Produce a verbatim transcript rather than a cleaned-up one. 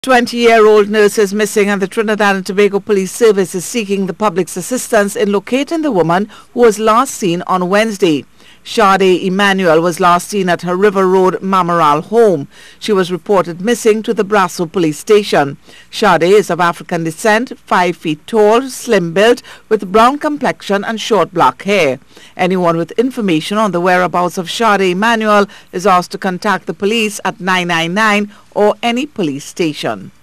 twenty-year-old nurse is missing and the Trinidad and Tobago Police Service is seeking the public's assistance in locating the woman who was last seen on Wednesday. Sade Emmanuel was last seen at her River Road Mamaral home. She was reported missing to the Brasso police station. Sade is of African descent, five feet tall, slim-built, with brown complexion and short black hair. Anyone with information on the whereabouts of Sade Emmanuel is asked to contact the police at nine nine nine or any police station.